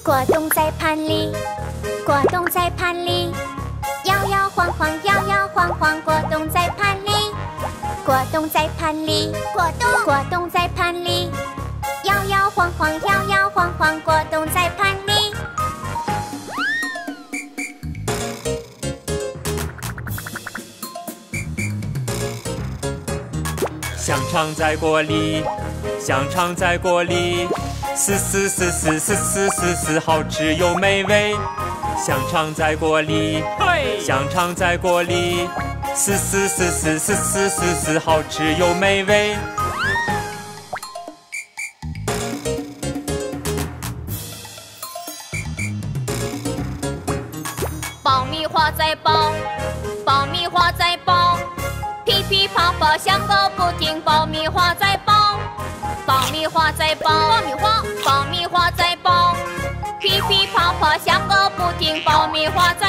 果冻在盘里，果冻在盘里，摇摇晃晃，摇摇晃晃，果冻在盘里，果冻在盘里，果冻在盘里，摇摇晃晃，摇摇晃晃，果冻在盘里。 香肠在锅里，香肠在锅里，嘶嘶嘶嘶嘶嘶嘶嘶，好吃又美味。香肠在锅里，香肠在锅里，嘶嘶嘶嘶嘶嘶嘶嘶，好吃又美味。 爆米花在爆，爆米花在爆，噼噼啪啪响个不停。爆米花在爆，爆米花在爆，爆米花在爆，噼噼啪啪响个不停。爆米花在